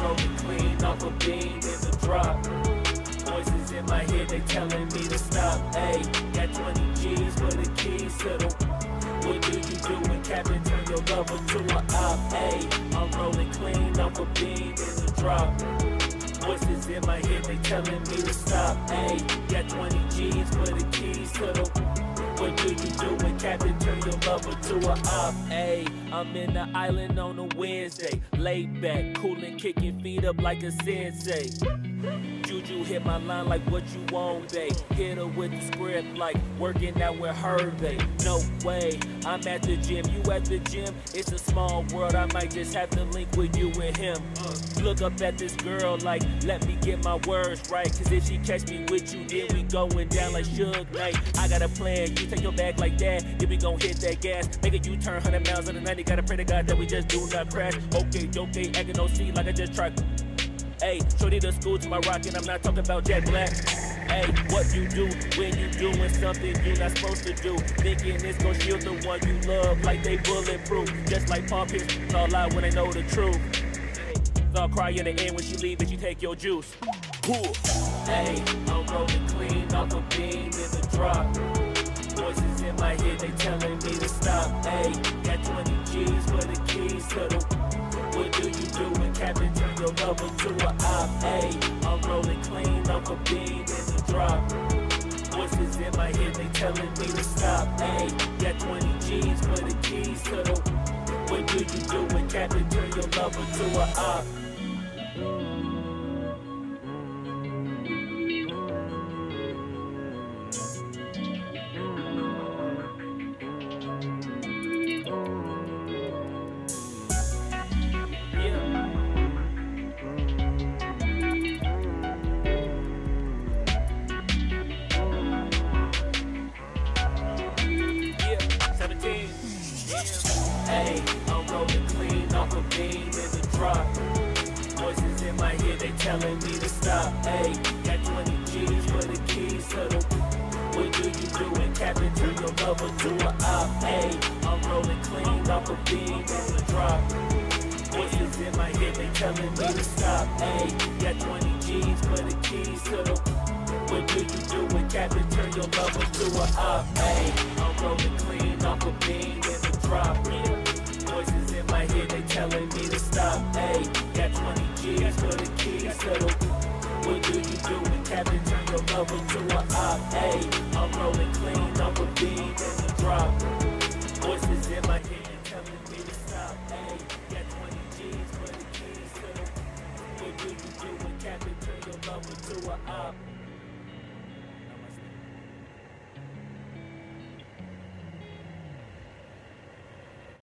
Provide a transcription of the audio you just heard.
rolling clean off a beam in the drop. Voices in my head, they telling me to stop. Ayy, got 20 G's for the keys to the. What do you do when Captain turn your lover to a op? Ayy, I'm rolling clean off a beam in the drop. Voices in my head, they telling me to stop. Ayy, got 20 G's for the keys to the. What do you do when Captain turn your lover to a op? Ayy, I'm in the island on a Wednesday, laid back, coolin', kicking feet up like a sensei. Juju hit my line like what you want, babe. Hit her with the script like working out with her, babe. No way, I'm at the gym, you at the gym. It's a small world, I might just have to link with you and him. Look up at this girl like, let me get my words right. Cause if she catch me with you, then we going down like Suge Knight. I got a plan, you take your bag like that, then we gon' hit that gas. Make a U-turn 100 miles on the 90, gotta pray to God that we just do not crash. Okay, acting no C like I just tried. Ayy, shorty the school to my rock and I'm not talking about Jack Black. Ayy, what you do when you doing something you not supposed to do? Thinking it's gon' shield the one you love like they bulletproof. Just like Paul Pierce, it's all out when they know the truth. I'll cry in the end when she leave and she take your juice. Ayy, I'm rolling clean off a beam in the drop. Voices in my head, they telling me to stop. Ayy, got 20 G's for the keys to the. What do you do when Captain turn your lover to a op? Ayy, I'm rolling clean off a beam in the drop. Voices in my head, they telling me to stop. Ayy, got 20 G's for the keys to the. What do you do when Captain turn your lover to a op? Ayy, I'm rolling clean off a beam in the drop. Voices in my head, they telling me to stop. Ayy, got 20 G's for the keys to the. What do you do when Captain turn your lover to a op? Ayy, I'm rolling clean off a beam in the drop. Voices in my head, they telling me to stop. Ayy, got 20 G's for the keys to the. What do you do when Captain turn your lover to a op? Ayy, I'm rolling clean off a beam in the drop. Voices in my head, they telling me to stop. Ayy, got 20 G's for the keys to the. What do you do when Captain turn your lover to a op? Ayy, I'm rolling clean off a beam in the drop. Voices in my head telling me to stop. Ayy, got 20 G's for the keys to the. What do you do when Captain turn your lover to a op?